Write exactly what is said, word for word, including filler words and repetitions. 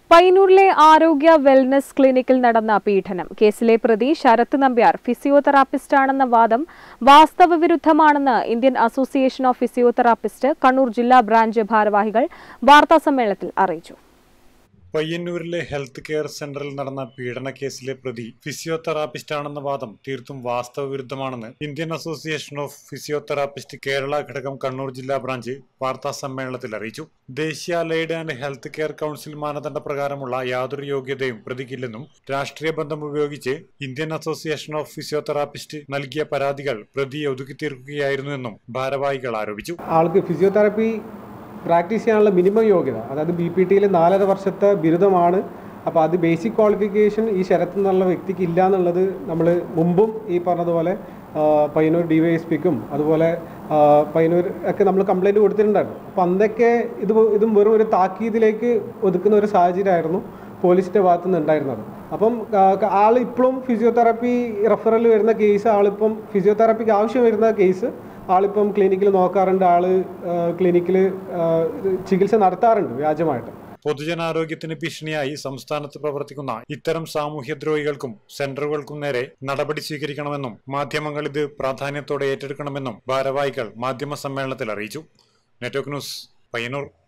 പയ്യന്നൂരിലെ ആരോഗ്യ വെൽനസ് ക്ലിനിക്കിൽ നടന്ന പീഡനം കേസിലെ പ്രതി ശരത് നമ്പ്യാർ ഫിസിയോതെറാപ്പിസ്റ്റാണെന്ന വാദം വാസ്തവവിരുദ്ധമാണെന്ന് Indian association of physiotherapist Kannur ജില്ലാ ബ്രാഞ്ച് ഭാരവാഹികൾ വാർത്താസമ്മേളനത്തിൽ അറിയിച്ചു. പയ്യന്നൂരിലെ ഹെൽത്ത് കെയർ സെന്ററിൽ നടന്ന പീഡന കേസിലെ പ്രതി ഫിസിയോതെറാപ്പിസ്റ്റാണെന്ന വാദം തീർത്തും വാസ്തവവിരുദ്ധമാണെന്ന് Indian association of physiotherapist Kerala ഘടകം കണ്ണൂർ ജില്ലാ ബ്രാഞ്ച് വാർത്താ സമ്മേളനത്തിൽ അറിയിച്ചു. ദേശീയ allied and health care council മാനദണ്ഡ പ്രകാരമുള്ള യാതൊരു യോഗ്യതയും പ്രതിക്കില്ലെന്നും രാഷ്ട്രീയ ബന്ധം ഉപയോഗിച്ച് ഇന്ത്യൻ അസോസിയേഷൻ ഓഫ് ഫിസിയോതെറാപ്പിസ്റ്റ് നൽകിയ പരാതികൾ പ്രതി ഒതുക്കി തീർക്കുകയായിരുന്നുവെന്നും ഭാരവാഹികൾ ആരോപിച്ചു. ആൾക്ക് ഫിസിയോതെറാപ്പി പ്രാക്ടീസ് ചെയ്യാനുള്ള മിനിമം യോഗ്യത, അതായത് ബി പി ടിയിൽ നാലര വർഷത്തെ ബിരുദമാണ്. അപ്പോൾ അത് ബേസിക് ക്വാളിഫിക്കേഷൻ ഈ ശരത്ത് എന്നുള്ള വ്യക്തിക്ക് ഇല്ല എന്നുള്ളത് നമ്മൾ മുമ്പും ഈ പറഞ്ഞതുപോലെ പയ്യന്നൂർ ഡി വൈ എസ് പിക്കും അതുപോലെ പയ്യന്നൂർ ഒക്കെ നമ്മൾ കംപ്ലയിൻറ്റ് കൊടുത്തിട്ടുണ്ടായിരുന്നു. അപ്പോൾ അന്നൊക്കെ ഇത് ഇതും വെറും ഒരു താക്കീതിലേക്ക് ഒതുക്കുന്ന ഒരു സാഹചര്യമായിരുന്നു പോലീസിൻ്റെ ഭാഗത്തു നിന്ന് ഉണ്ടായിരുന്നത്. അപ്പം ആൾ ഇപ്പോഴും ഫിസിയോതെറാപ്പി റെഫറൽ വരുന്ന കേസ്, ആളിപ്പം ഫിസിയോതെറാപ്പിക്ക് ആവശ്യം വരുന്ന കേസ് ആളിപ്പം ക്ലിനിക്കിൽ നോക്കാറുണ്ട്, ആള് ക്ലിനിക്കിൽ ചികിത്സ നടത്താറുണ്ട് വ്യാജമായിട്ട്. പൊതുജനാരോഗ്യത്തിന് ഭീഷണിയായി സംസ്ഥാനത്ത് പ്രവർത്തിക്കുന്ന ഇത്തരം സാമൂഹ്യദ്രോഹികൾക്കും സെന്ററുകൾക്കും നേരെ നടപടി സ്വീകരിക്കണമെന്നും മാധ്യമങ്ങൾ ഇത് പ്രാധാന്യത്തോടെ ഏറ്റെടുക്കണമെന്നും ഭാരവാഹികൾ മാധ്യമ സമ്മേളനത്തിൽ അറിയിച്ചു. Network news, Payyanur.